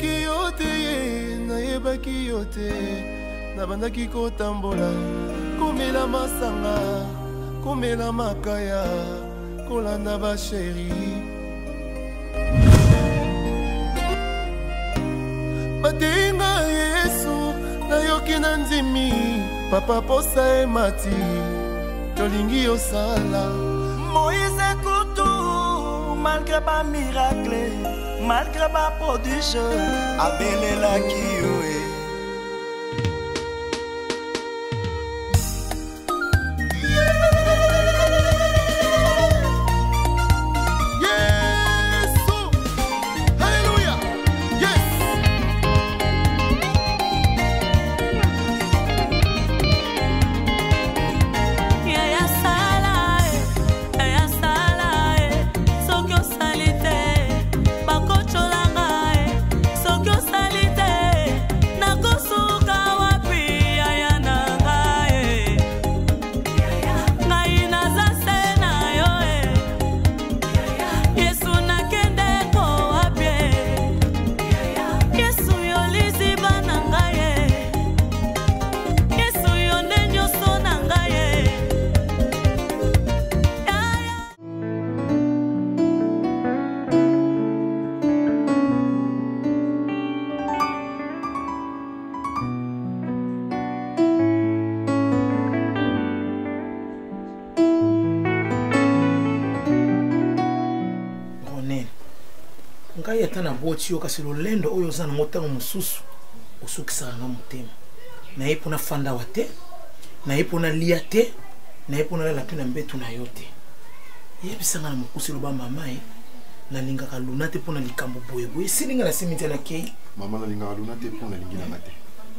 nayebaki yo te, nayebaki yo te. Nabandaki kotambola, komela masanga, komela makaya, kolanda ba chéri. Batenga Yesu, nayoki na nzimi, papa posa emati, tolingi osala. Moïse Koutou, malgré pas miracle, malgré pas prodige, abelelaki yo. Ngai atana boti yo kasi lolendo oyo zana motango mususu osukisa nga motema. Na yepo na fanda wate, na yepo na liate, na yepo na la pena mbetu na yote. Yebisanga na mukusi loba mama na linga ka lunate pona likambo boyeboye. Sininga na simite na kei. Mama na linga lunate pona lingina ngate.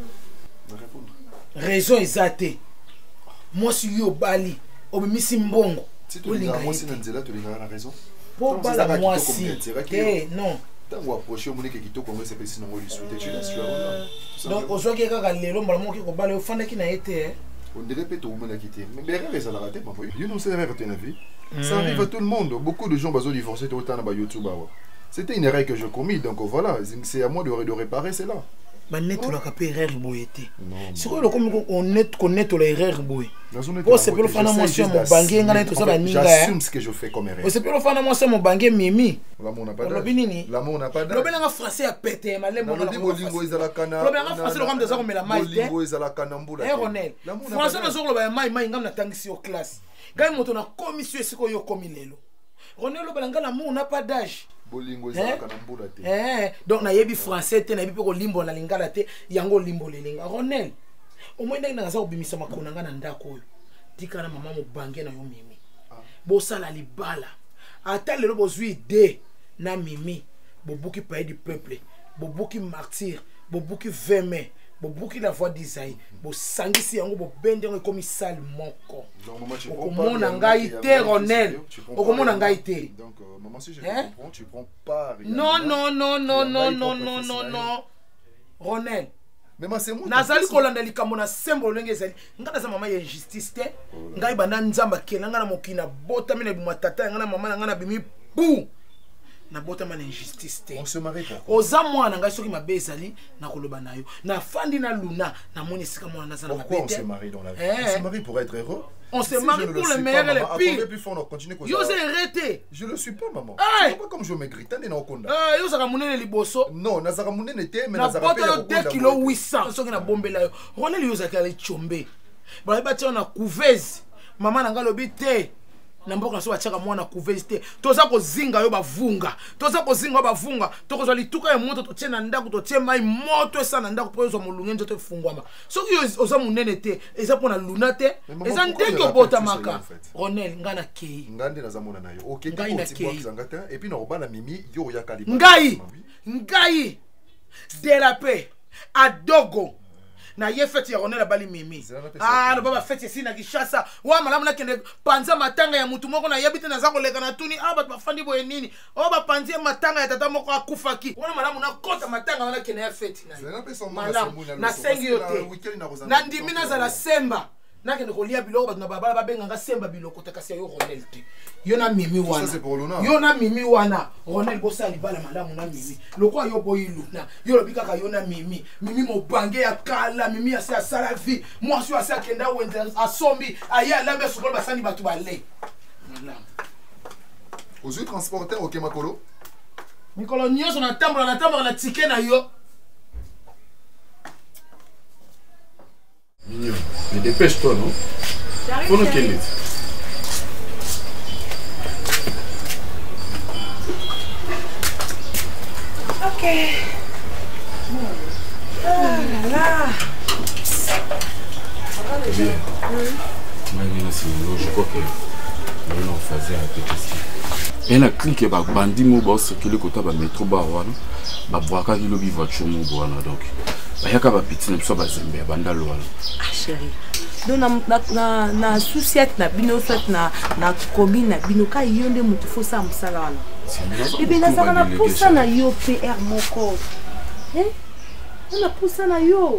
Na répondre. Raison ezate. Moi si yo bali, obimisi mbongo. Si tu linga moi si na nzela tu linga na raison. Pour bala moi si. Non. Tango approcher au monike kitoko ngo sepesi na ngoli souhaiter tu la sueur. Donc ozwaki kaka lelo mbala moki ko bala ofanda ki na été. On dirait peut-être au monde quitter. Mais derrière ça la raté maman. You know c'est erreur dans la vie. Ça arrive à tout le monde. Beaucoup de gens bazo divorcer tout le temps na YouTube. C'était une erreur que je commis donc voilà, c'est à moi de réparer cela. Ba net la ka erreur boyete. C'est quoi le comme on net connaître la erreur boy. Oh c'est pour le fana moi sur mon banquier ngana tout ça ba ninga. J'assume ce que je fais comme erreur. Oh c'est pour le fana moi sur mon banquier mimi. L'amour n'a pas d'âge. L'amour n'a pas d'âge. Le belanga français a pété malem mon lingo ezala kana. Le belanga français le comme des hommes la maille. Lingo ezala kana mbula. Eh Ronel. Français na zo le maille maille ngam na tangisi au classe. Gai moto na commission esiko yo komi lelo. Ronel le belanga l'amour n'a pas d'âge. Donc na yebi français te na yebi pe ko limbo na lingala te yango limbo lelinga Ronel au moins ndanga za obimisa makona nga na ndako oyo tika na mama mo bange na yo mimi bo sala libala ata lelo bozui de na mimi bobuki paye du peuple bobuki martyr bobuki veme bobuki la voix d'Isaïe bo sangisi yango bo bende ngo comme sale moko okomona ngai te Ronel okomona ngai te. Donc maman si je comprends tu prends pas rien. Non Ronel mais moi c'est moi nazali kolanda likambo na sembo lenge ezali ngana za mama ya injustice te ngai bana nzamba kela ngana mokina bota mina bima tata ngana mama na ngana bimi bu na bota mana injustice te. On se marie pas. Oza mwana ngai soki mabe ezali na koloba na yo na fandi na luna na moni sika mwana na zana pourquoi on se marie dans la vie? On se marie pour être heureux. On se marie pour le meilleur et le pire. Plus fort, on continue comme ça. Yo c'est arrêté. Je le suis pas maman. C'est pas comme je me grite na okonda. Yo saka munene liboso. Non, nazaka munene te mais nazaka pe. Na 2 kg 800 soki na bombela yo. Ronel yo saka le chombe. Ba ba tia na couveuse. Maman na ngalobi te. Na mboka so bachaka mwana couveuse te. Toza ko zinga yo bavunga. Toza ko zinga bavunga. Tokozwa lituka ya moto to tie na ndako to tie mai moto esa na ndako po zo molunge nzoto fungwama. Soki oza munene te, eza pona luna te. Eza ndenge obota maka. Ronel ngana kei. Ngande na zamona na yo. OK, tu continues zangata et puis na obala mimi yo ya kaliba. Ngai. Dérapé. Adogo. Na ye fete ya Ronel bali mimi. Ah no baba fete si na Kishasa. Wa malamu na kende panza matanga ya mutu moko na yebite na zako leka na tuni aba bafandi boye nini. O ba panzie matanga ya tata moko akufaki. Wana malamu na kota matanga wana kende ya fete na. Malamu na sengi yote. Na ndimi na za la semba. nakende kolia biloko bato na babala babenganga semba biloko te kasi yo Ronel te yo na mimi wana Ça c'est pour Luna. yo na mimi wana Ronel bosala libala malamu na mimi lokwa yo boyi Luna yo lobi kaka yo na mimi mobange ya kala mimi asa sala vie mwasi asa kenda wende asombi aya lambe sokolo basani batu bale malamu Aux yeux transporteurs, ok, Makolo. mikolo nyonso na tambola na tike na yo. Mignon, mais dépêche-toi, non? Faut nous qu'elle est. Ok. Ah là là. Bien. Je crois que nous faisons un peu de ça. Et la clique ba bandi mo ba circuler côté ba métro ba wana ba boaka ki lobi voiture mo wana donc ba yaka ba petit na biso ba zembe banda lo wana. Ah chérie. Donc na souciette na bino fait na combine na bino ka yonde mutu fo sa musala wana. Et bien na saka na poussa na yo PR moko. Hein? Na poussa na yo.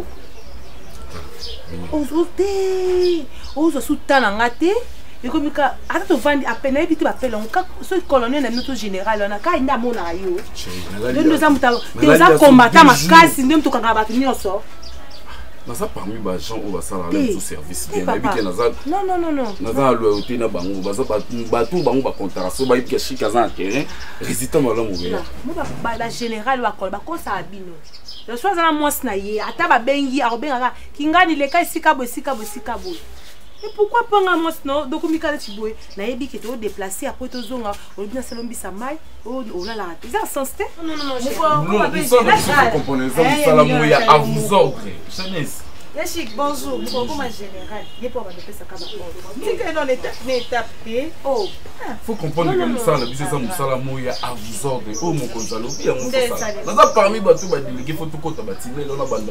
Ozo soutana ngate. Et comme ça, attends, tu vas à peine éviter à faire ce colonel de notre général, on a qu'à y aller à yo. Nous sommes des combattants, ma casse, nous sommes tous les gens. Mais ça parmi les gens où va ça aller sous service bien. Non. Naza loyauté na bango, baza batou bango ba contrat, ba yiki chika za terrain, résident malamu bien. Moi ba général wa kol ba ko sa bino. Le soir za moi na ye, ata ba bengi a benga kingani le kai sika bo. Et pourquoi pas un monstre donc on a dit na yebi que tu déplacer après to zonga on bien salombi sa mai on a la raté ça sens te non vous comprenez ça vous salamou ya à vous ordre jeunesse Yachik bonjour comment général il pas de ça kaba c'est que dans l'étape oh faut comprendre que ça la biso ça salamou ya à vous ordre oh mon konzalo bien mon ça na parmi bato ba délégué faut tout kota batimé là na banda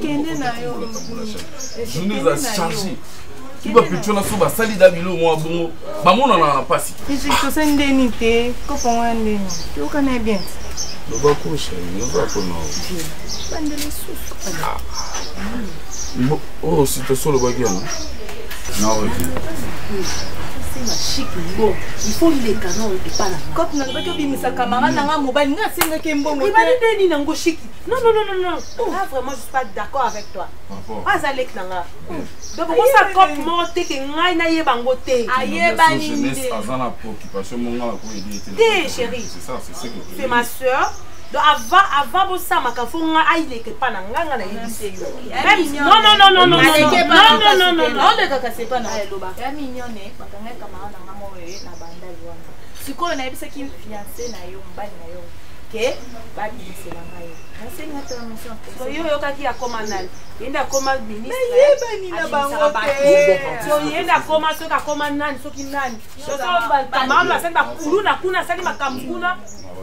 je nous a chargé. Tu vas plus tuer la soupe à Salida Bilo, moi, bon, bah, mon on a pas si. Je suis tout ça indemnité, comment on est, tu connais bien. Le bas couche, nous avons pas. Oh, c'est toi sur le baguette, non? Chic, bon, il faut les canons et pas la. Quand on a dit que camarade n'a pas mobile, n'a pas que bon. Il va lui donner un chic. Non. Ah, vraiment, je suis pas d'accord avec toi. Ah, ça l'est nanga. Donc, on s'est comme monté que n'a n'a yé bangoté. Aïe, bani. Avant la préoccupation, mon gars, pour aider. T'es chérie. C'est ça, c'est ce que. C'est ma soeur. Donc avant pour ça, ma cafonga aïe les que pas n'anga na yébissé. Non. On ne casse pas na loba. Ya mignonne, bakanga camarade na mo na banda yona. Siko na yebisa ki fiancé na yo mbali na yo. Ke ba bisela ngayo. Nase ngata na mso. So yo kaki ya commandant. Yenda command ministre. Yeba ni na bango te. So yenda command so ka commandant so ki nani. So ba tamama sa ba kulu na kuna sali makamkuna.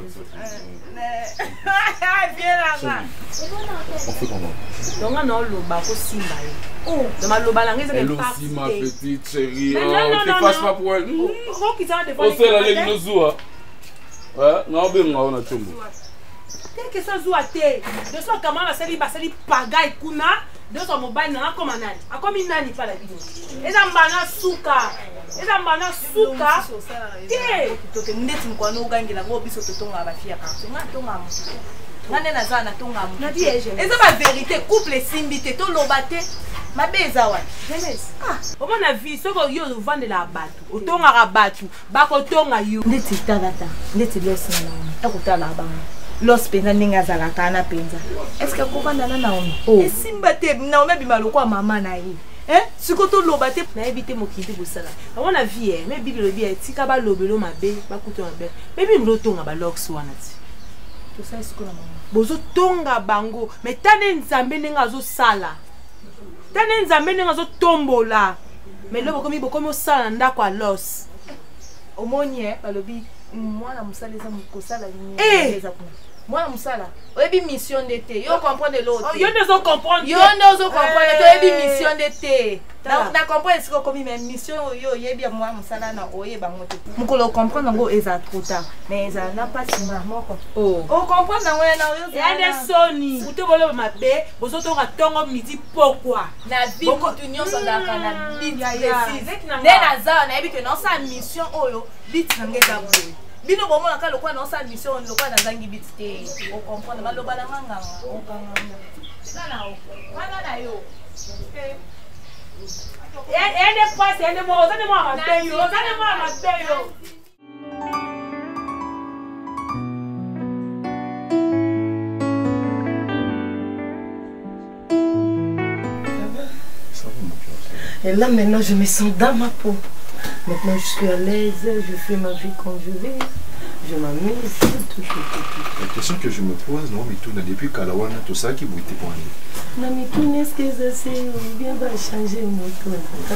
On fait comment? Donc on a le bas aussi mal. Oh, dans ma loba langue c'est elle aussi ma petite chérie. Oh, tu fâches pas pour elle. Oh, qui ça des fois. On sait la ligne nous zoua. Ouais, non ben on a chombo. Qu'est-ce que ça zoua té? De soit comment la sali basali pagaille kuna, de soit mobile na comme nani. A comme nani pas la vidéo. Et ça mbana suka. Té. To ke ndeti mkwano ugangila ngo biso totonga ba fia ka. Nga tonga mo. Ngane na zana tonga mo. Na die je. Et ça ba vérité couple simbité to lobate. Mabeza wa. Jeunesse. Ah, au mon avis, ce que yo vendre la batu. Otonga ra batu. Ba ko tonga yo. Ndeti tata. Ndeti losi na. Takutala ba. Los penza ninga za la kana penza. Est-ce que ko vanda na on? Oh. Simbate na on bima lokwa mama na yi. Si koto lobate na éviter mokindi bosala. À mon avis, mais bibi le bien tika ba lobelo mabe, ba kuto mabe. Mais bibi mlotonga ba lox wana ti. To ça est-ce que la maman. Bozo tonga bango, mais tane nzambe ninga zo sala. Tane nzambe ninga zo tombola. Mais lobo komi osala ndako a los. Omonie balobi mwana musala za mukosala ni. Moi, Moussala. Oyebi mission d'été. Yo comprendre l'autre. Yo ne zo comprendre. Yo ne zo comprendre. Oyebi mission d'été. Na comprendre ce que comme même mission yo yebi moi Moussala na oyeba ngote. Mukolo comprendre ngo eza trop tard. Mais eza na pas si moko. Oh. O comprendre ngo na yo. Ya de soni. Uto bolo mabe, bozo to ratongo midi pourquoi? Na vie continuons sur la kana bit précise. Na za na yebi que non sa mission oyo bit ngeza boy. Bino bomo na ka lokwa na sa mission lokwa na zangi bit te. O comprendre ba loba na nganga. O kanga. Na o. Wana na yo. Elle est pas, elle est moi, on est moi, ma belle, on est moi, ma belle. Et là maintenant je me sens dans ma peau. Maintenant je suis à l'aise, je fais ma vie comme je vais. Je m'amuse, tout. La question que je me pose, non, mais tout depuis Kalawana, tout ça qui vous était pour aller. Non, mais tout n'est-ce que ça c'est bien va changer mon ton.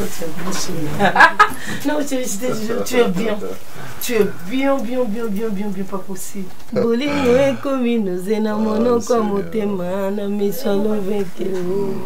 Non, tu es bien. Tu es bien, pas possible. Bolingo est comme une zéna, mon comme thème, na mission le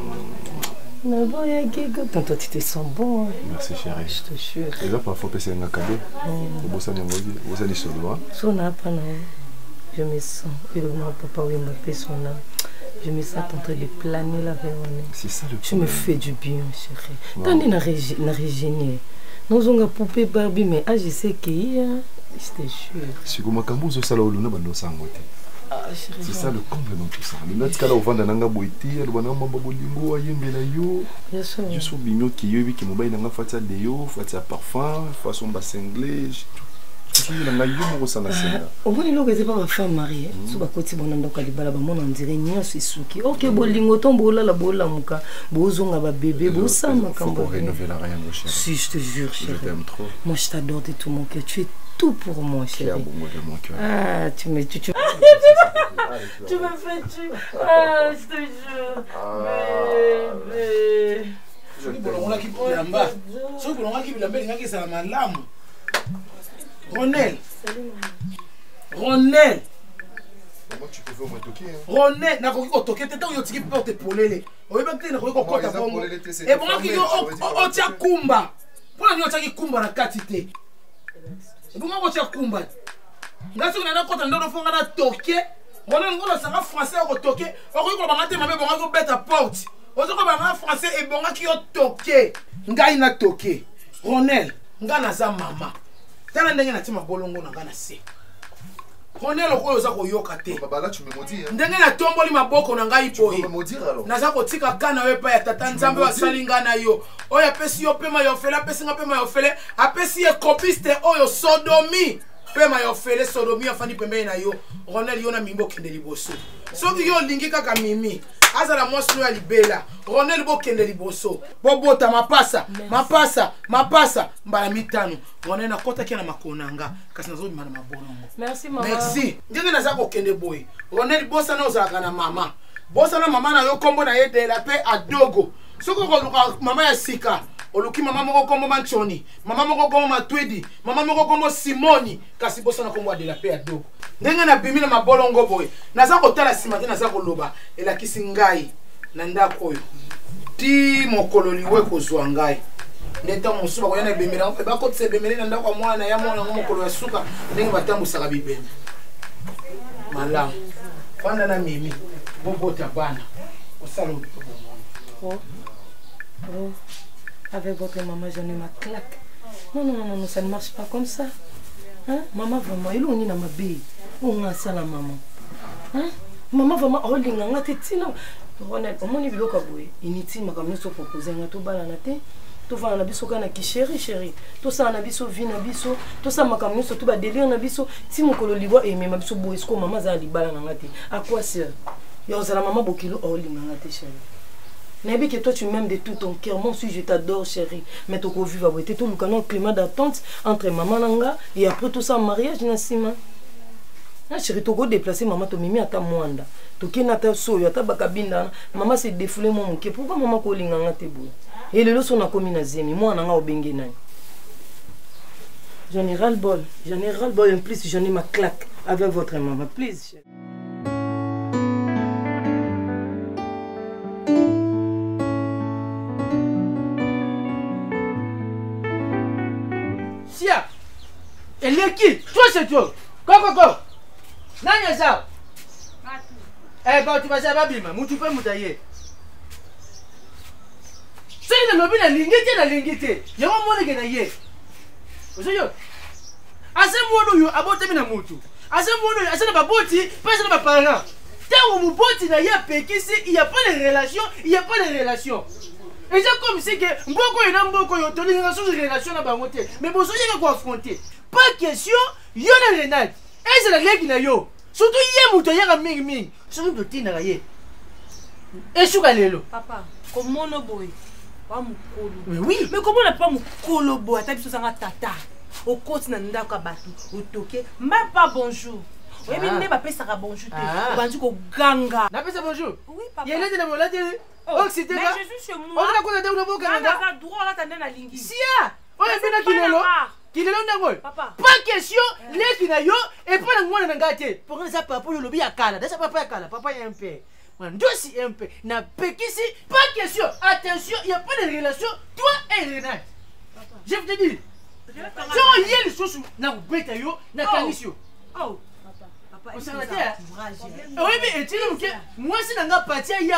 Tonton, tu te sens bon. Hein? Merci chérie. Je te jure. Et là, parfois, c'est un cadeau. Vous allez sur le doigt. Je me sens. Et le papa, oui, m'a fait son âme. Je me sens en train de planer la Véronique. C'est ça le problème. Tu me fais du bien, chérie. T'en es na régénier. Nous avons une poupée Barbie, mais je sais qu'il y a. Je te jure. Si vous m'avez dit que vous avez c'est ça le comble dans tout ça. Le net kala ovanda nanga boiti, le bana mamba bolingo ayembela yo. Bien sûr. Je suis bigno qui yo qui mobile nanga fatia de yo, fatia parfum, façon basse anglais. Tu nanga yo mo sana sena. Au moins il c'est pas ma femme mariée. So ba koti bonanda ka libala ba mona ndire nyonso isuki. OK bolingo tombola la bola muka. Bozonga ba bébé, bosama kamba. Faut rénover la rien mon chéri. Si je te jure chéri. Je t'aime trop. Moi je t'adore de tout mon cœur. Tu es tout pour moi, chérie. De mon cœur. Ah, tu me fais tuer. Ah, je te jure. Bébé. Ronel. Ronel. Comment tu peux faire moi toquer? Ronel, na koki ko toquer tete yo tiki porte polele. Oyeba te na koki ko kota bongo. E bon ki yo o tia kumba. Pona nyo tia ki kumba na kati te. Bunga ko tia kumba. Ngasi kuna na kota ndo fonga na toke. Ronel ngolo sanga français ko toke. O ko banga te mabe bonga ko beta porte. O ko banga français e bonga ki yo toke. Ngai na toke. Ronel, nga na za mama. Tala ndenge na tima bolongo na nga na se. Ronel ko yoza ko yoka te. Baba là tu me maudis hein. Ndenge na tomboli maboko na ngai boye. Tu me maudire alors. Naza ko tika kana we pa ya tata nzambe wa salinga na yo. Oya pesi yo pema yo fele, pesi nga pema yo fele. Apesi e copiste oyo sodomi. Pema yo fele sodomi afani pembe na yo. Ronel yo na mimbo kende liboso. Soki yo lingi kaka mimi. Azala mwasi ya libela. Ronel bo kende liboso. Bobota mapasa mbala mitano. Ronel na kota kia na makonanga. Kasi nazo bimana mabolongo. Merci maman. Merci. Ndenge naza ko kende boy. Ronel bosa na ozalaka na mama. Bosa na mama na yo kombo na ye de la paix adogo. Soko ko mama ya sika. Oluki mama moko kombo manchoni. Mama moko kombo matwedi. Mama moko kombo simoni. Kasi bosa na kombo de la paix adogo. Ndenge na bimi na mabolongo boy. Naza ko tala simate naza ko loba. Elakisi ngai na ndako oyo. Ti mokolo liwe kozwa ngai. Ndeta musuba ko yana bemera ba ko tse bemera na ndako mwana ya mwana mokolo ya suka ndenge batambusaka bibembe. Malamu. Fanda na mimi. Bobota bana. Osalo. Oh. Avec votre maman, j'en ai ma claque. Non, ça ne marche pas comme ça. Hein? Maman, vraiment, il est dans ma bille. On a ça la maman. Hein? Maman, vraiment, oh, il a été tina. Ronel, au moins, il veut que vous inutile, mais comme nous sommes proposés, on a tout balanate. Tout va en abisso kana ki chéri. Tout ça en abisso vie en abisso. Tout ça ma comme tout ba délire en abisso. Si mon colo libo et même abisso boisco maman za li balanate. À quoi sert? Yo za la maman bokilo oh lingate chéri. N'abi que toi tu m'aimes de tout ton cœur. Moi aussi je t'adore chérie. Mais tu vivre avec tout le canon climat d'attente entre maman nanga et après tout ça mariage nasima. Ah chérie tu go déplacer maman to mimi ata mwanda. To kina ta so ya ta bakabinda maman s'est défoulé mon moké. Pourquoi maman ko linganga te bo? Et le lot on a commis na zemi moi nanga obenge nai. J'en ai ras le bol. En plus j'en ai ma claque avec votre maman. Please chérie. C'est qui? Toi, c'est toi. Coco. Nanya ça. Eh, quand tu vas à Babima, tu peux m'oublier. C'est le lobby de la lingité. Il y a un monde qui est naïe. Vous savez, à ce moment-là, à botter mina mutu. À ce moment-là, à ce moment-là, pas ce moment parent. Tant où vous bottez naïe à Pékissi, il n'y a pas de relation, il n'y a pas de relation. Et c'est comme si que beaucoup et non beaucoup ont tenu une relation à Bamote. Mais vous savez quoi affronter. Pas question, il y a la renade. Et c'est la règle qui n'a yo. Surtout hier, vous avez un ming. Surtout le tina raye. Et sur Galélo. Papa, comment on boy? Mais oui. Mais comment on n'a pas mon colobo à taper sur sa tata? Au côté d'un d'accord battu, au toqué, même pas bonjour. Oui, mais il n'est pas ça bonjour. On va dire qu'au ganga. N'a pas ça bonjour? Oui, papa. Il y a des la télé. Oh, c'était mais là. je suis chez moi. On a quoi dans le Canada? On a droit là t'as la ligne. Si ah. On a fait qui est là. Qui est là n'angol. Papa. Pas question les qui n'a yo et pas le moi n'angate. Pour ça papa le lobby à Kala. Ça papa à Kala. Papa est un peu. On doit si un peu. N'a Pékissi pas question. Attention, il y a pas de relation toi et Renat. Je te dis. Si on y est les choses na beta yo na kanisio. Oh. Oui, mais tu sais, moi, si je n'ai pas de parti,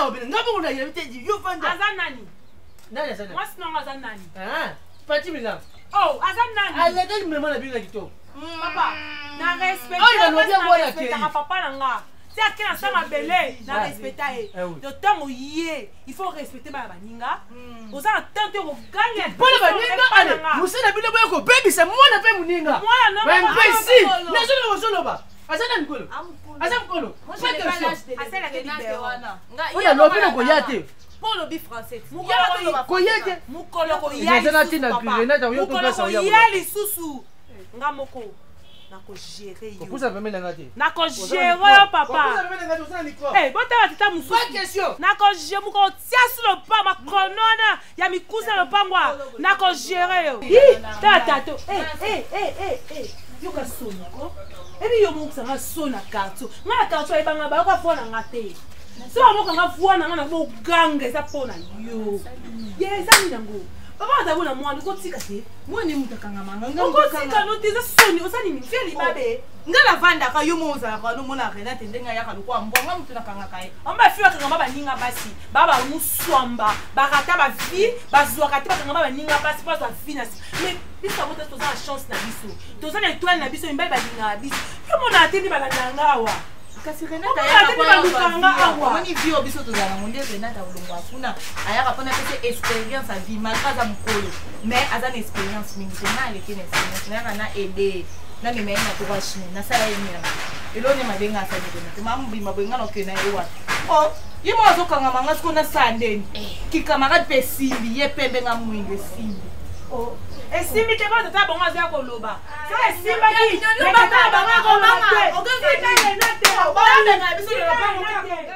moi, sinon, Azanani. Ah, parti maintenant. Oh, Azanani. Allez, donne-moi la Bible. Papa, na respect. Oh, il a l'objet à voir la clé. Papa, nanga. C'est à quel instant ma belle, na respecter. Le temps où il est, il faut respecter ma baninga. Vous avez tenté de gagner. Pas la baninga, allez. Vous savez la Bible, baby, c'est moi qui fais mon ninga. Moi, non, mais ici, n'est-ce pas Azana Nkolo. Azana Nkolo. Moi je n'ai pas l'âge de Wana. On a l'opé le Koyate. Pour le bif français. Koyate. Mukolo Koyate. Azana Tina Grenade au yoto pesa oya. Koyali susu. Nga moko. Nako gérer yo. Pourquoi ça veut mettre ngati? Nako gérer yo papa. Pourquoi ça veut mettre ngati osana micro? Eh, bota batita mususu. Pas question. Nako gérer muko tia sur le pas ma konona. Ya mikusa le pangwa. Nako gérer yo. Ta tato. Eh. Yo ka soniko. Ebi yo mo kusanga sona karto. Nga karto e banga ba ko fona ngate. So mo kanga fona nga na bo ganga esa pona yo. Ye esa ni nango. Papa ta bona mwana ko tika te. Mwana mu takanga manga. Ko tika no teza soni osani ni feli babe. Nga la vanda ka yo mo za ka no mona rena tende nga ya ka ko ambwa nga mutuna kanga kai. Amba fiwa kanga ba ninga basi. Baba muswamba. Barata ba fi, bazwa kati ba kanga ba ninga basi pas ba finance. Mais bisa bote toza la chance na biso. Toza na étoile na biso imba ba ninga biso. Yo mona ateni ba nanga wa. Kasi Renata ya kwa moni bio biso tozala monde Renata ulongo afuna ayaka pona pese expérience a vie malgré mukolo mais azana expérience mingi na leki na expérience na aider na me na to washine na sala yenya elone mabenga sa Renata mamu bima benga no kena ewa oh yimo azokanga manga sikona sandeni ki camarade pesimbi ye pembe nga mwinge simbi oh esimi te ba tata bonga za ko loba so esimba ki ne tata bonga ko loba o ke fini na te ba na biso le pa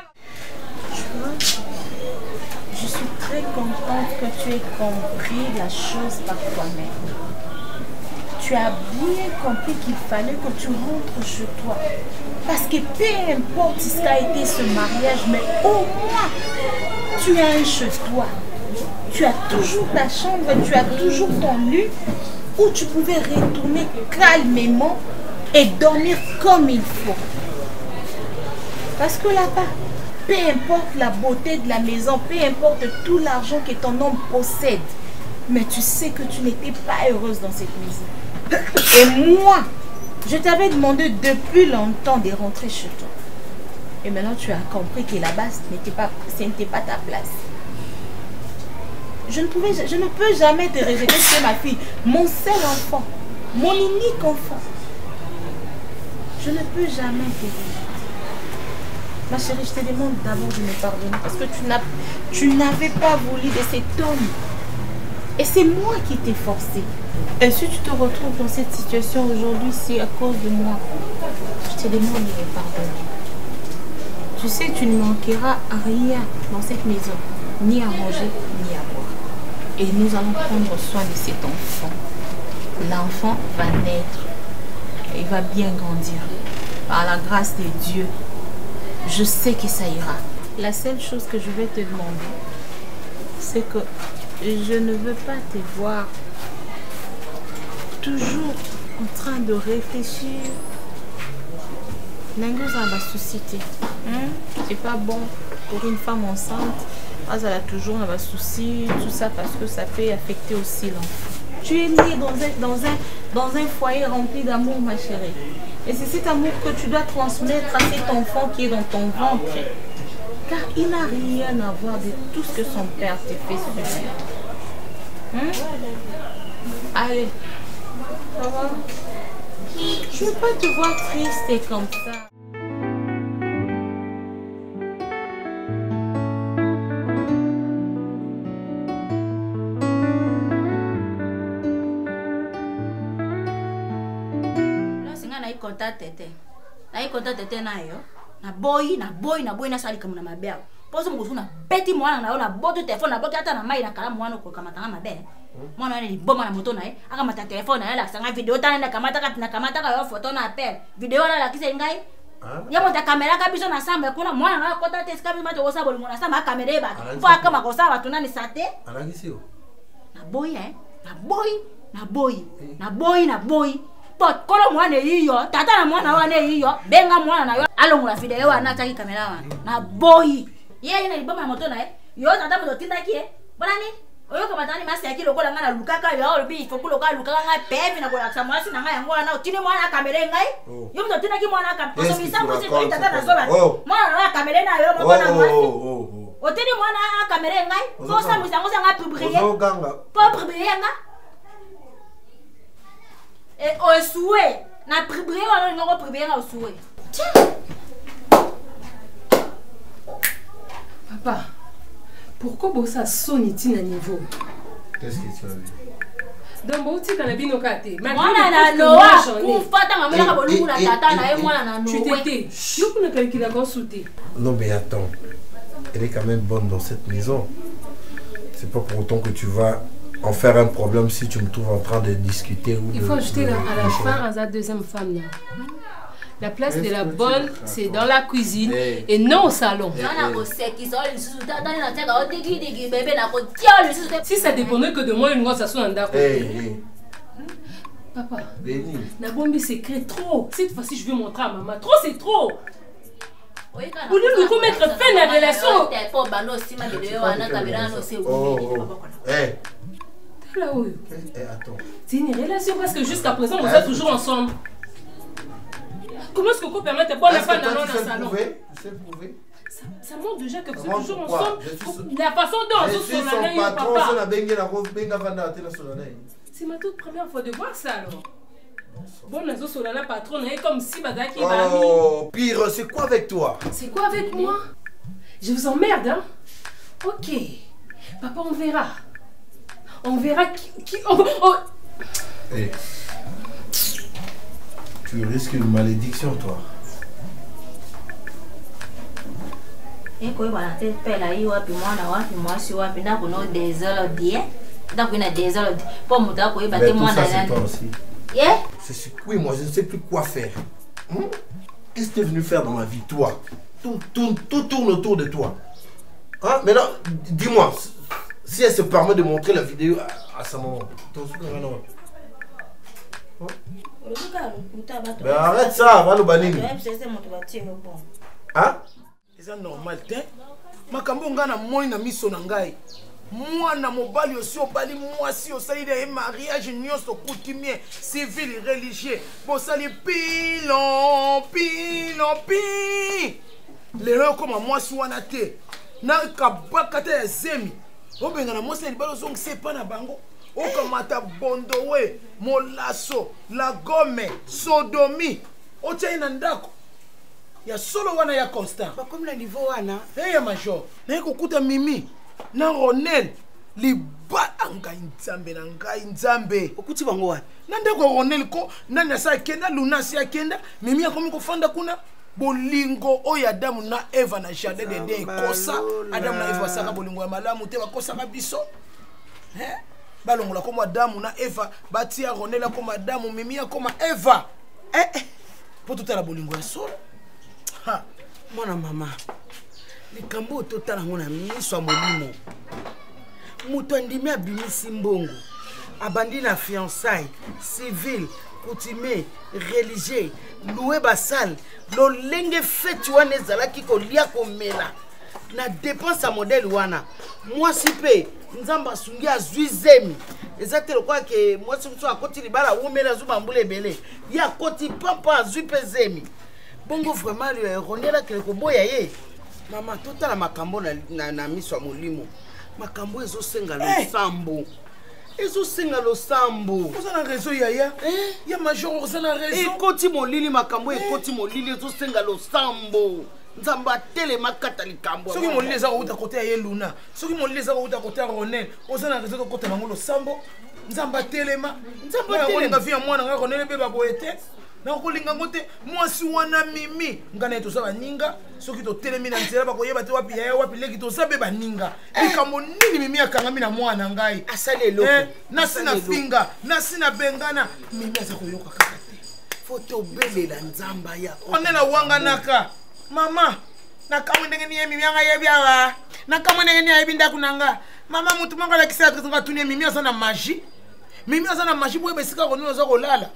je suis très contente que tu aies compris la chose par toi-même. Tu as bien compris qu'il fallait que tu rentres chez toi. Parce que peu importe ce qu'a été ce mariage, mais au moins, tu as un chez toi. Tu as toujours ta chambre, tu as toujours ton lit où tu pouvais retourner calmement et dormir comme il faut. Parce que là-bas, peu importe la beauté de la maison, peu importe tout l'argent que ton homme possède, mais tu sais que tu n'étais pas heureuse dans cette maison. Et moi, je t'avais demandé depuis longtemps de rentrer chez toi. Et maintenant tu as compris que là-bas, ce n'était pas ta place. Je ne peux jamais te rejeter, c'est ma fille, mon seul enfant, mon unique enfant. Je ne peux jamais te rejeter. Ma chérie, je te demande d'abord de me pardonner parce que tu n'avais pas voulu de cet homme. Et c'est moi qui t'ai forcé. Et si tu te retrouves dans cette situation aujourd'hui, c'est à cause de moi. Je te demande de me pardonner. Tu sais, tu ne manqueras à rien dans cette maison, ni à manger, ni à boire. Et nous allons prendre soin de cet enfant. L'enfant va naître. Il va bien grandir. Par la grâce de Dieu, je sais que ça ira. La seule chose que je vais te demander, c'est que je ne veux pas te voir toujours en train de réfléchir. N'engage dans la société. C'est pas bon pour une femme enceinte. Elle a toujours un souci, tout ça parce que ça peut affecter aussi l'enfant. Tu es né dans un foyer rempli d'amour, ma chérie. Et c'est cet amour que tu dois transmettre à cet enfant qui est dans ton ventre. Car il n'a rien à voir de tout ce que son père t'a fait subir. Allez, ça va? Je ne veux pas te voir triste et comme ça. Tete na yo na boy na sali kama na mabea pozo mkuzu na beti mwana na yo na boto telefone na boto ata na mai na kala mwana ko kama tanga mabea mwana ni boma na moto na ye aka mata telefone na la sanga video tana na kamata ka yo photo na appel video na la kise ngai ya monta kamera ka biso na samba kuna mwana na kota test ka bi mato osa bolingo na samba kamera ba fo aka makosa watu nani sate anakisio na boy Pot kolo mwana hiyo tata na mwana wane hiyo benga mwana na yo alongula video anataki kamera wana na boy yeye ina liboma moto na yo tata moto tindaki bana ni oyo kama tani masi yakilo kola ngana lukaka yo lobi ifo kulo ka lukaka ngai pevi na kola samwasi na ngai ngola na otine mwana kamera ngai yo moto tindaki mwana kamera so misambo si tata na soba mwana na kamera na yo moto na mwasi otine mwana kamera ngai so sambo sango sanga publier publier nga et au souhait, na pribré on a pribré au souhait. Papa, pourquoi bossa soniti na niveau? Qu'est-ce que tu as vu? Donc bon tu kana bino kate. Moi na Noah, ku fata ngamela ka bolungu na tata na moi na Noah. Tu t'étais. Yo kuna calcula consulter. Non mais attends. Elle est quand même bonne dans cette maison. C'est pas pour autant que tu vas en faire un problème si tu me trouves en train de discuter. Il faut ajouter à la fin à sa deuxième femme là. La place de la bonne, c'est dans la cuisine et non au salon. Si ça dépendait que de moi, une grosse assoit en d'accord. Papa, la bombe secret trop. Cette fois-ci, je vais montrer à maman. Trop, c'est trop. Au lieu de mettre fin à la relation. Là où c'est une relation parce que jusqu'à présent on est toujours ensemble. Comment est-ce que vous permettez pas la femme dans le salon? Ça montre déjà que vous êtes toujours ensemble. La façon dont je suis son patron, c'est ma toute première fois de voir ça alors. Bon, nous sommes la patronne comme si Badaki oh, pire, c'est quoi avec toi? C'est quoi avec moi? Je vous emmerde, hein? Ok. Papa, on verra. On verra qui... Hey. Tu risques une malédiction, toi. Et quoi, voilà, tu fais la iwa, puis moi, si wapi, n'a qu'on a des heures d'hier. N'a qu'on a des heures d'hier. Pour moi, t'as quoi, battre moi dans la... C'est toi aussi. Yeah? Oui, moi, je ne sais plus quoi faire. Qu'est-ce que tu es venu faire dans ma vie, toi? Tout tourne autour de toi. Hein? Maintenant, dis-moi, si elle se permet de montrer la vidéo à sa maman, ben arrête ça, va le banini. Hein? C'est normal, hein? Makambo ngana moi na miso na ngai. Mwana mobali aussi obali mwasi osali de mariage nyonso coutumier civil religieux bosali pilon lelo koma mwasi wana te na kabaka te ya zemi obenga na mwasi libalo zongi sepa na bango okamata bondowe molaso la gome sodomi otia na ndako ya solo wana ya constant ba comme le niveau wana ya major na kokuta mimi na Ronel liba ngai nzambe okuti bango wana na ndeko Ronel ko nani asa kenda lunasi akenda mimi akomi kofanda kuna bolingo oya Adamu na Eva na jardin d'Eden kosa Adamu na Eva saka bolingo ya malamu te bakosa ka biso balongola comme Adamu na Eva batia Ronel comme Adamu mimi comme Eva pour tout à la bolingo ya solo mwana mama likambo totala ngona miso molimo muto ndimi abimisi mbongo abandi na fiançailles civil coutumier religieux louer basale lolenge feti wana ezalaki kolia komela na dépense ya modèle wana mwasi mpe nzambe asungi azwi zemi eza te lokola ke mwasi mosusu akoti libala awumeli azwi bambula ebele ye akoti papa azwi mpe zemi bongo vraiment ronela kele koboya ye mama totala makambo na miso ya molimo makambo ezosenga losambo ezosenga losambo oza na réseau yaya ya major oza na réseau ekoti molili makambo ekoti molili ezosenga losambo nzambe atelema kata likambo soki molili eza kouta kote ya ye luna soki molili eza kouta kote ya ronel oza na réseau tokota nango losambo nzambe atelema nzambe vi ya mwana ngai ronel mpe baboye te nakolinga ngo te mwasi wana mimi nga naye toza baninga soki totelemi na nzela bakoyeba te wapi yaya wapi leki toza mpe baninga likambo nini mimi akangami na mwana ngai asali eloko nasi na finga nasi na bengana mimi aza koyoka kaka te fo tobelela nzamba ya onela wanganaka mama nakamwe ndenge niye mimi anga yebi awa nakamwe ndenge niye yebi ndaku nanga mama mutu manga lakisa nga tunie mimi aza na magie boye besika konini oza kolala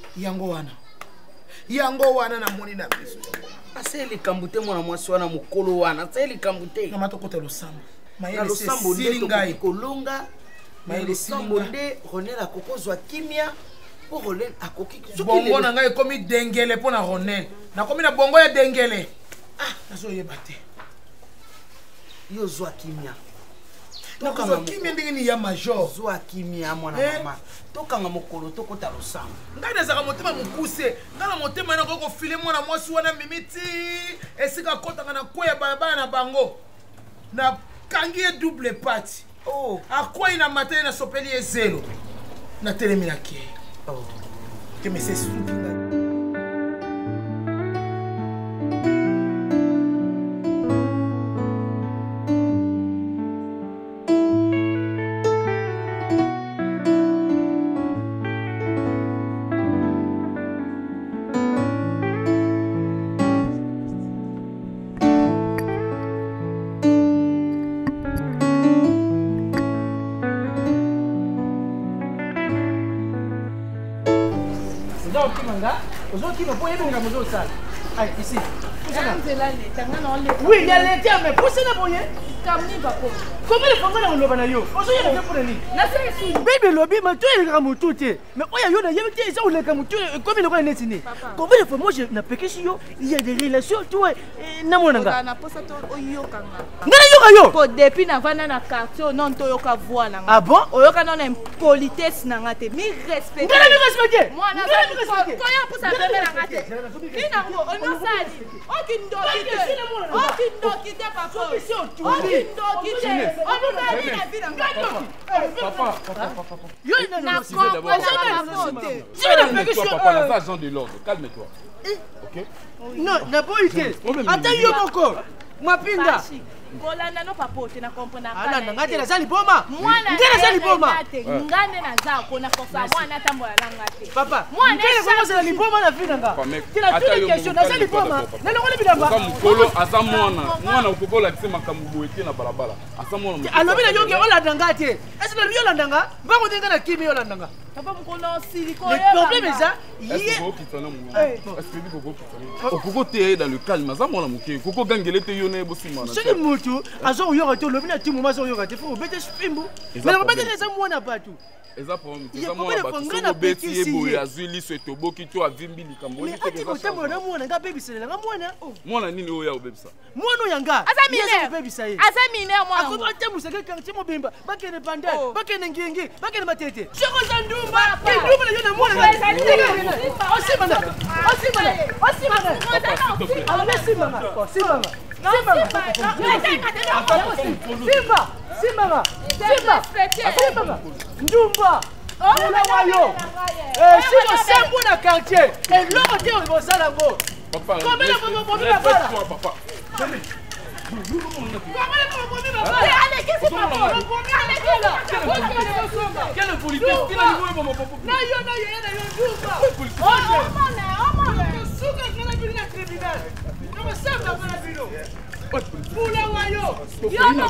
yango wana na moni na biso ase likambo te mwana mwasi wana mokolo wana ase likambo te mama tokota losambo na losambo nde tokoki kolonga na losambo nde ronel akokozwa kimia po ronel akoki bongo na ngai ekomi dengele mpo na ronel nakomi na bongo ya dengele nazoyeba te yo zwa kimia nakozwa kimia ndenge ni ya major zwa kimia mwana mama tokanga mokolo tokota losambo ngai nazaka motema mokuse ngai na motema nakoki kofile mwana mwasi wana mimi ti esika akotanga na kweya balabala na bango nakangi ye double pati akwei na matani nasopeli ye zelo natelemi na ke kemese suki ngai ici. Oui, il y a l'été, mais poussez la bonne. Comment les femmes ont l'obana yo? Baby lobby, mais tu es le ramoto. Mais oh, il y a des gens où les ramoto, comme ils ont dessiné. Comment les femmes, moi je n'ai pas que si yo, il y a des relations, tu vois, namonanga. Depuis na vana na quartier non to yoka voix na. Ah bon? Oyoka non impolitesse na ngate, mi respecte. Ngala mi respecte. Moi na ko ya pour ça bébé na ngate. Ina ngo ono sadi. Okindo kite papa. Okindo kite. Ono sadi na vida ngate. Papa. Yo na papa, agent de l'ordre, calme-toi. OK? Non, n'a pas été. Attends yo moko. Mapinda. Bolanda no papote na comprendre pas. Ana ngate na zali boma. Ngene zali boma. Ngane na zako na kosa mwana tambola na ngate. Papa. Ngene boma zali boma na vida nga. Tila tuli question na zali boma. Na ngole bidamba. Comme kolo asa mwana ukokola kisema kamubo ete na balabala. Asa mwana. Alobi na yoke olanda ngate. Est-ce que yo landa nga? Bango denga na kimi olanda nga. Papa mkono siliko. Le problème est ça. Est-ce que vous kitana Okoko te dans le calme. Asa mwana muke. Koko gangele te yone bosimana. Mutu azo yoka to lobi na timu mazo yoka te fo bete spimbu mais na bete neza mwana patu eza problème eza mwana batu so beti eboye azuli so boki to avimbi likambo ni te ko tembo na mwana nga baby sele nga mwana nini oya obebisa mwana yanga azamine baby sai azamine mwana ako tembo seke quartier mobimba bakene panda bakene ngingi bakene matete choko za ndumba ndumba na yona mwana osimana Simba. Ndumba. Ola wayo. Siko sembo na quartier. Et l'autre te on va la go. Papa. Comment la bombe va pas? Papa. Allez, qu'est-ce que c'est papa? Quelle politique? Qui n'a niveau mon papa? Na yo Ndumba. Oh mon. Suka kana bila criminal. Kama semba kana bilo. Pula wayo. Yo no.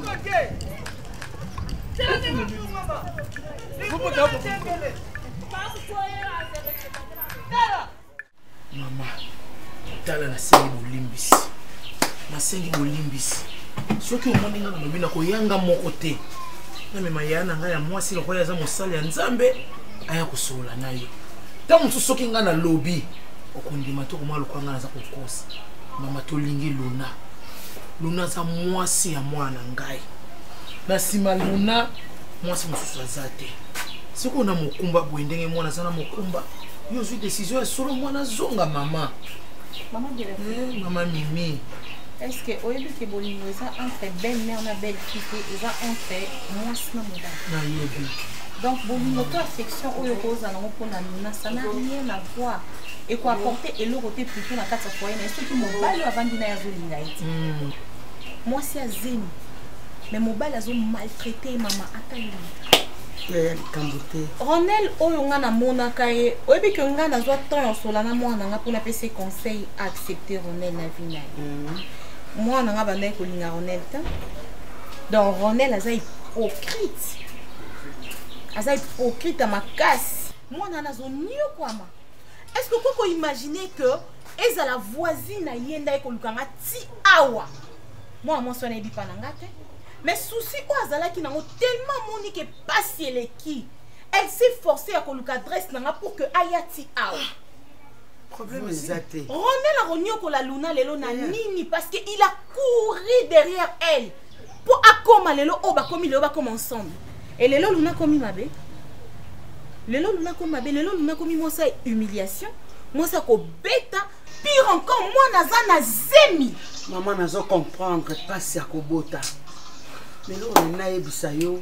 Tell them to mama. Mama, tala nasengi bolimbisi. Nasengi bolimbisi. Soki omoni nga na mobina koyanga moko te. Na mema yana nga ya mwasi lokola aza mosali ya Nzambe aya kosola na yo. Ta mutu soki nga na lobi okondima to koma lokwanga naza kokosa. Mama tolingi Luna. Luna za mwasi ya mwana ngai. Na sima Luna mwasi mosusu aza te. Soki ona mokumba boye ndenge mwana aza na mokumba yo zwi décision ya solo mwana zonga mama. Maman de la Maman Mimi. Est-ce que oyebi ke bolingo eza entre belle-mère na belle-fille eza entre mwasi na mobali? Nayebi. Donc bolingo to affection oyo kozala ngo mpona Luna ça n'a rien à voir. Et quoi apporter eloko te plutôt na kati ya foyer na soki mobali oyo avandi na ye azolinga ye te. Mwasi azemi mais mobali azo maltraité mama ata ye. Ronel oyo nga namonaka ye oyebi ke nga nazwa temps ya sola na mwana nga mpona apesa conseil a accepter Ronel na vie na ye. Mwana nga bandaki kolinga Ronel te. Donc Ronel aza hypocrite. Aza hypocrite à makasi. Mwana nazo nyokwama. Est-ce que vous imaginez que eza la voisine na ye ndaki kolukanga ti awa. Moi so na yebi pa na nga te. Mais souci ou azalaki nango tellement moni que pasi eleki. Elle s'est forcée à koluka adresse nanga pour que ayati awa. Problème exact. Ronel a rogno ko la Luna lelo na nini parce que il a couru derrière elle pour akoma lelo oba komi lelo ba comme ensemble. Et lelo Luna komi mabe. Lelo Luna komi mabe, lelo Luna komi moi ça humiliation. Moi ça ko beta, pire encore moi naza na zemi. Maman nazo comprendre pasi ya kobota. Lelo na yebisa yo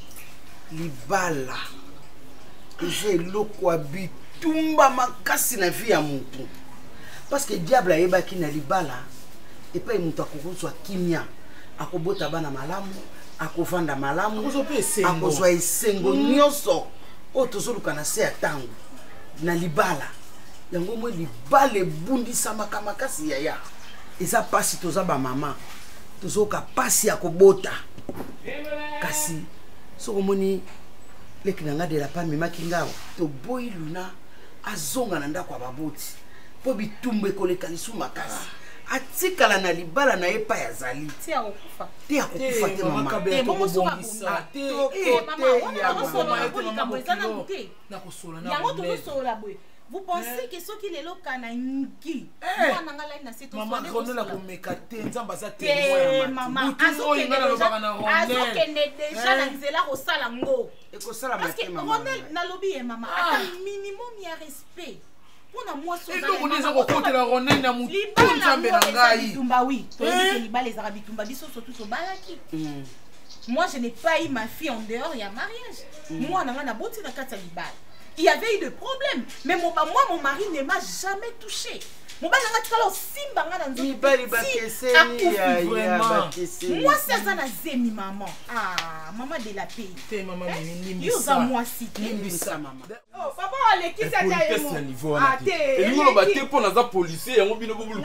libala. Eze eloko abitumba makasi na vie ya mutu. Parce que diable ayebaki na libala epai mutu akokozwa kimia, akobota bana malamu, akovanda malamu, akozwa esengo nyonso oyo tozoluka na se ya ntango na libala. Yango mwe libala ebundisamaka makasi yaya. Eza pasi toza bamama tozoka pasi ya kobota. Kasi soko moni leki nanga de la pa memaki ngao to boy Luna azonga na ndako baboti po bitumbe koleka lisu makasi atikala na libala na epa ya zali ti akufa te mama te bongo soka te mama wana sola kolika boizana mute na kosola na yango tokosola boye. Vous pensez que ceux qui les locaux n'ont qui? Maman, on a comméka te nzamba za te. Maman, azokende déjà na nzela ko sala ngo. Parce que Ronel na lobby maman, ata minimum ya respect. Pona moi so za. Et donc on est au côté la Ronel na mutu nzambe na ngai. Tumba oui. To que liba les arabes tumba biso surtout so balaki. Moi je n'ai pas eu ma fille en dehors il y a mariage. Moi na boti na kata libala. Il y avait eu des problèmes. Mais moi, mon mari ne m'a jamais touché. Mon mari n'a pas simba dans moi, c'est ça, zemi maman. Ah, maman de la paix. Maman, moi si. Oh, papa, allez, qui ça niveau ah, et nous, on va te pour les policiers. On va nous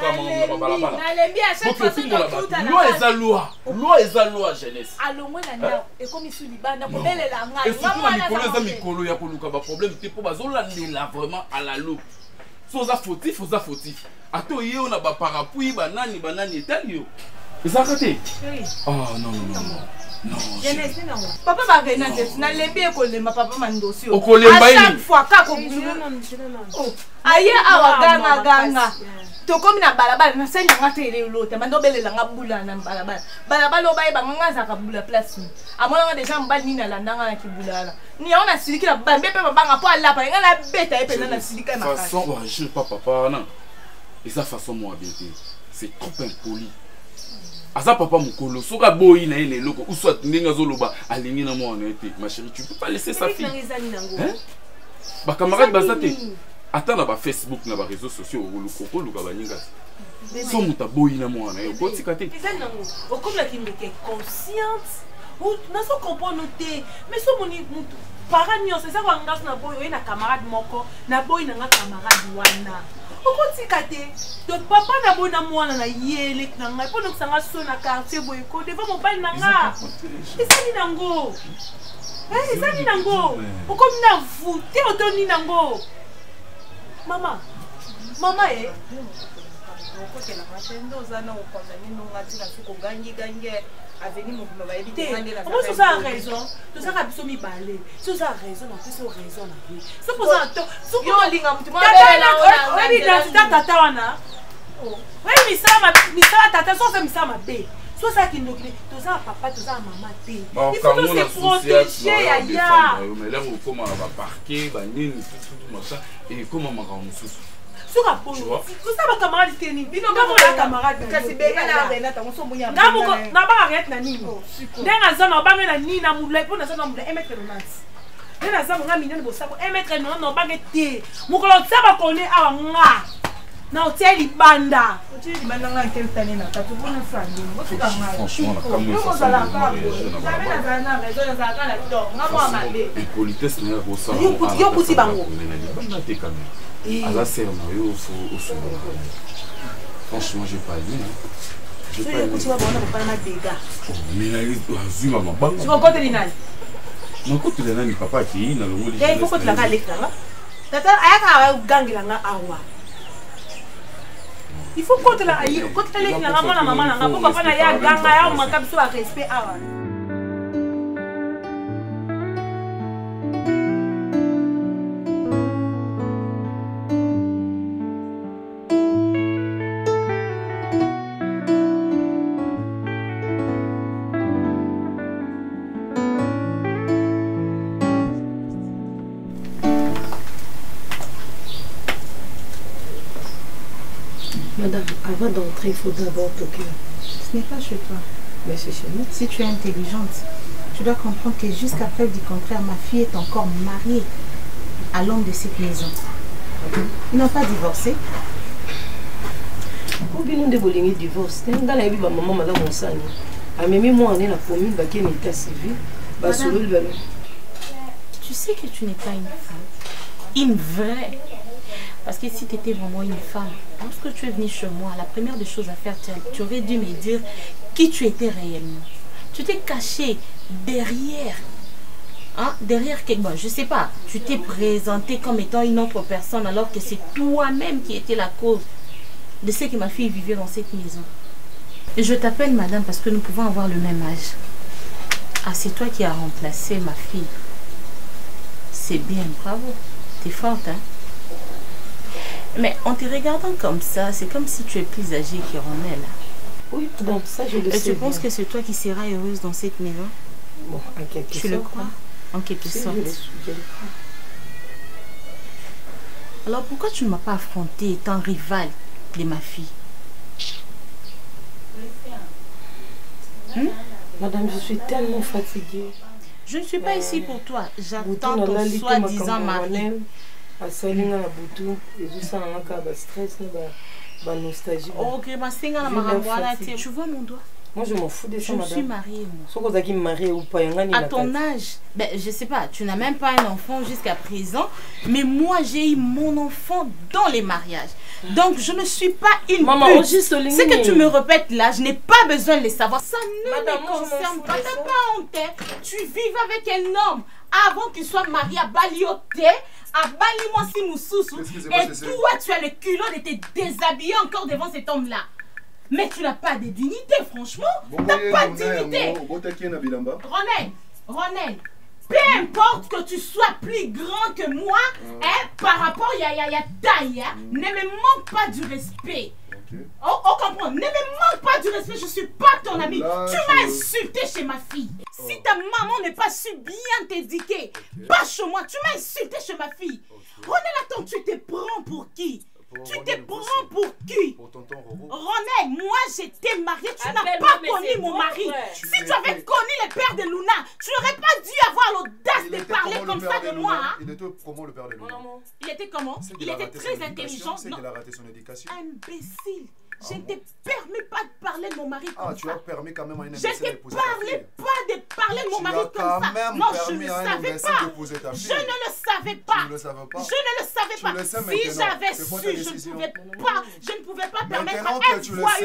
loi est à loi. Loi est à loi, jeunesse. Allô, moi, là, et comme il suis liban, on peut les langues. Et surtout, les Mikolo, il y a un problème. Tu peux pas là vraiment à la loupe. Faut ça fautif, Ato yé on a ba parapluie banani etalio. Eza kate. Oh non. Non. Papa va venir na lembi ekolema papa mandosi. Okolemba chaque fois kako oh. Aye awa ganga. Tokomi na balabala na senya ngate lelo te mando belela ngabula na balabala. Balabala obaye banganga za kabula place. Amona déjà mbali ni na landanga na kibulala. Ni ona siliki na bambe pe babanga po ala pa ngala beta epe na silika makasi. Façon je papa non. Et ça façon moi bien c'est trop impoli. Asa papa mukolo soka boyi na ele loko ou soit ndinga zoloba alingi na moi été ma chérie tu peux pas laisser sa fille. Hein? Ba camarade bazate. Attends na ba Facebook na ba réseaux sociaux oloko luka baninga. So muta boyi na moi na yo kotika te. Izanango okomla kimbeke consciente. Ou na so comprendre te mais so moni mutu parani c'est ça kwa ngas na boyi na camarade moko na boyi na camarade wana. Okotika te to papa na bona mwana na yele na ngai pona kusanga so na quartier boyko devant mobile na nga esali nango eza nini nango okomi na voûté otoni nango mama okokelaka te nde oza na okondani nonga ntina soki ogangi aveni mobima bayebi te omo soza raison tozaka biso mibale soza raison na te so raison na ye soki olinga motu oyebi identité tata wana oyebi misala tata soza misala mabe soza kindokile toza papa toza mama te il faut se protéger yaya melenge okomaka baparke banini machin ekomamaka mosusu soka polo kosa bacamarade te nini ngamoya camarade nabanga rete na nini ndenge aza na obange na nini na mulai mpo naza na mulai 1m90 nde naza monga minene bosako 1m90 na obange te mokolo tia bakone awa nga na otia libanda politesse na yokuti bango aza sere na yo osolola franchement j'ai pas aimé azwima mabanga nakotela nani papa akei na longoli fokotelaka alekanga tata ayaka gangelanga awa il faut kotela lekinanga mwana mama nanga mpo papa na ye aganga ya omaka biso barespect awa Madame, avant d'entrer, il faut d'abord toquer. Ce n'est pas chez toi. Mais c'est chez nous. Si tu es intelligente, tu dois comprendre que jusqu'à preuve du contraire, ma fille est encore mariée à l'homme de cette maison. Ils n'ont pas divorcé. Combien de bolingé divorce? Dans la vie, maman m'a donné mon sang. A même moi, on est la famille, qui est état civil. Tu sais que tu n'es pas une femme. Une vraie. Parce que si tu étais vraiment une femme, lorsque tu es venue chez moi, la première des choses à faire, tu aurais dû me dire qui tu étais réellement. Tu t'es caché derrière. Hein, derrière quelque chose. Je sais pas. Tu t'es présenté comme étant une autre personne alors que c'est toi-même qui étais la cause de ce que ma fille vivait dans cette maison. Et je t'appelle madame parce que nous pouvons avoir le même âge. Ah, c'est toi qui as remplacé ma fille. C'est bien, bravo. T'es forte, hein? Mais en te regardant comme ça, c'est comme si tu es plus âgée que Ronelle. Oui, donc ça je le sais. Et tu penses que c'est toi qui seras heureuse dans cette maison? Bon, en quelque sorte. Tu le crois? En quelque sorte. Je le crois. Alors pourquoi tu ne m'as pas affronté étant rival de ma fille? Madame, je suis tellement fatiguée. Je ne suis pas ici pour toi. J'attends ton soi-disant mari. Tu vois mon doigt? Moi je m'en fous de ça, madame. Je suis mariée, moi. À ton âge, ben, je sais pas, tu n'as même pas un enfant jusqu'à présent, mais moi j'ai eu mon enfant dans les mariages. Donc je ne suis pas une pute. Ce que tu me répètes là, je n'ai pas besoin de le savoir. Ça ne me concerne pas. T'as pas honte, hein? Tu vives avec un homme avant qu'il soit marié à Balioté, à Bali-moi si Moussoussou, et toi tu as le culot de te déshabiller encore devant cet homme là. Mais tu n'as pas de dignité, franchement. Tu n'as pas de dignité. Ronel, peu importe que tu sois plus grand que moi, hein, par rapport à taille, hein, ne me manque pas du respect. On comprend, ne me manque pas du respect, je ne suis pas ton ami. Tu m'as insulté chez ma fille. Si ta maman n'est pas su bien t'éduquer, pas chez moi, tu m'as insulté chez ma fille. Ronel, attends, tu te prends pour qui? Tu te prends pour qui? Ronel, moi j'étais mariée, tu n'as pas connu mon mari. Si tu avais connu le père de Luna, tu n'aurais pas dû avoir l'audace de parler comme ça de moi. Il était comment le père de Luna? Il était comment? Il était très intelligent. C'est qu'il a raté son éducation. Imbécile. Je ne te permets pas de parler de mon mari comme ça. Ah, tu as permis quand même à une imbécile d'épouser ta fille. Je ne te parlais pas de parler de mon mari comme ça. Non, je ne le savais pas. Je ne le savais pas. Tu ne le savais pas. Je ne le savais pas. Si j'avais su, je ne pouvais pas permettre à un voyou de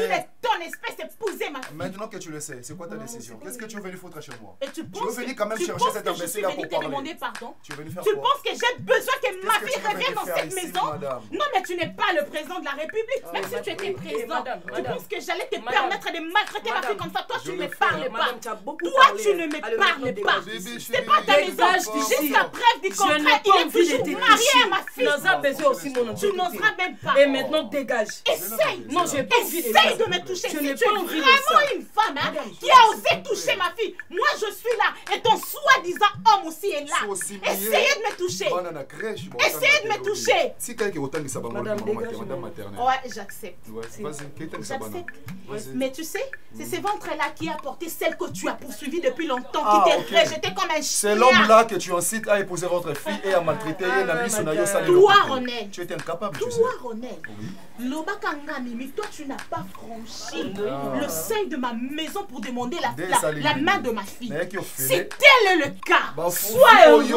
ton espèce épouser ma fille. Maintenant que tu le sais, c'est quoi ta décision? Qu'est-ce que tu es venu foutre chez moi? Et tu veux venir quand même chercher cette imbécile là pour parler? demander pardon? Tu veux venir faire Tu quoi? penses que j'ai besoin que ma fille revienne dans cette ici, maison? madame? Non, mais tu n'es pas le président de la République. Même si tu étais président, tu penses que j'allais te permettre de maltraiter ma fille comme ça? Toi, tu ne me parles pas. Toi, tu ne me parles pas. C'est pas ta maison. Jusqu'à preuve du contraire, il est toujours marié à ma fille. Tu n'oseras même pas. Et maintenant, dégage. Essaye. Non, j'ai pas envie Essaye de me toucher. Si tu es vraiment une femme qui a osé toucher ma fille, moi je suis là et ton soi-disant homme aussi est là. Essayez de me toucher. Essayez de me toucher. Si quelqu'un est autant madame maternelle. Ouais, j'accepte. Vas-y, mais tu sais, c'est ce ventre-là qui a porté celle que tu as poursuivie depuis longtemps, qui t'est rejeté comme un chien. C'est l'homme-là que tu incites à épouser votre fille et à maltraiter. Toi, Ronel. Tu es incapable, tu sais. Toi, Ronel. Lobakanga Mimi, toi tu n'as pas franchi le seuil de ma maison pour demander la main de ma fille. Si tel est le cas, sois heureux.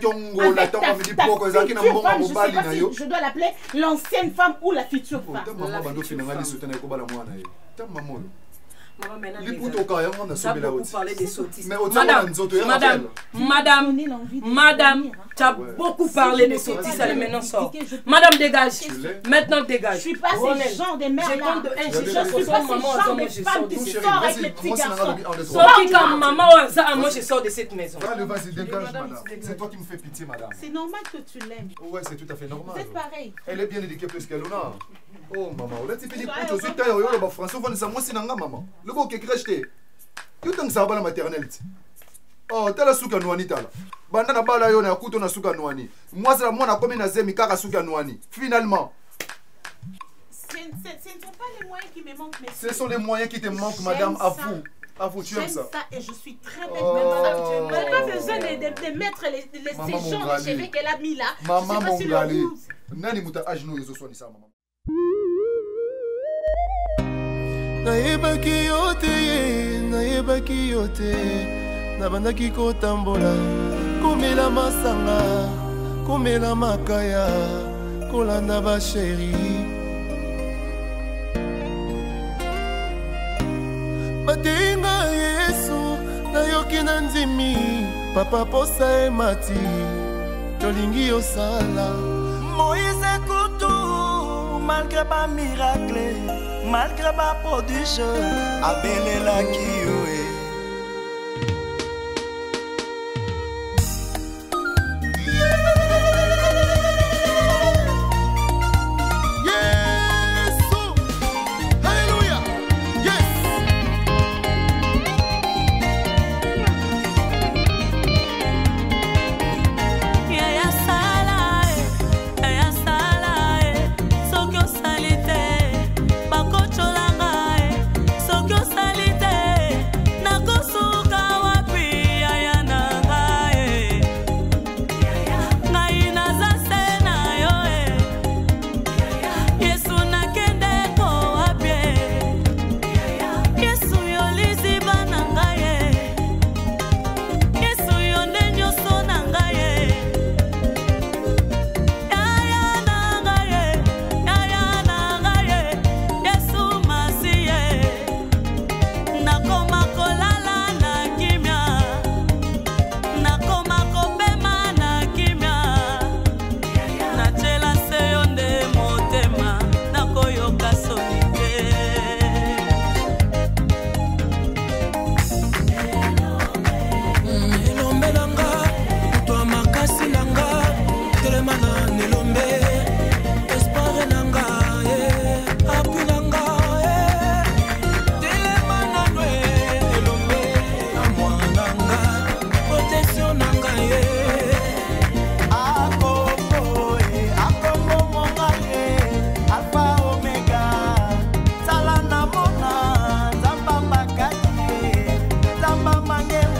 Je dois l'appeler l'ancienne femme ou la future femme. Madame, tu as beaucoup parlé des sottises, allez maintenant sort. Madame, dégage. Maintenant dégage. Je suis pas ce genre de mère là. Je suis pas ce genre de femme qui sort avec les petits garçons. Sorti comme maman, moi je sors de cette maison. Vas-y, dégage, madame. C'est toi qui me fais pitié, madame. C'est normal que tu l'aimes. Ouais, c'est tout à fait normal. Vous êtes pareil. Elle est bien éduquée plus qu'elle a. Oh maman, là tu fais des potes aussi taille yo ba français on ça moi c'est nanga maman. Le beau qui crèche té. Tu t'en ça ba la maternelle. Oh, tala suka nwani tala. Banda na bala yo na kuto na suka nwani. Moi c'est la moi na comme na zemi kaka suka nwani. Finalement. Ce ne sont pas les moyens qui me manquent mais ce sont les moyens qui te manquent madame à vous. À vous, tu aimes ça. Et je suis très belle. Elle n'a pas besoin de mettre ces gens de cheveux qu'elle a mis là. Maman Mongali. Nani muta ajno yezo swani ça maman. Nayebaki yo te nabandaki kotambola komela masanga komela makaya kolanda basheri batenga yesu nayoki na ndimi papa posa emati tolingi yosala Moïse Kutu malgré ba miracle malgré ba prodige abelela kiyo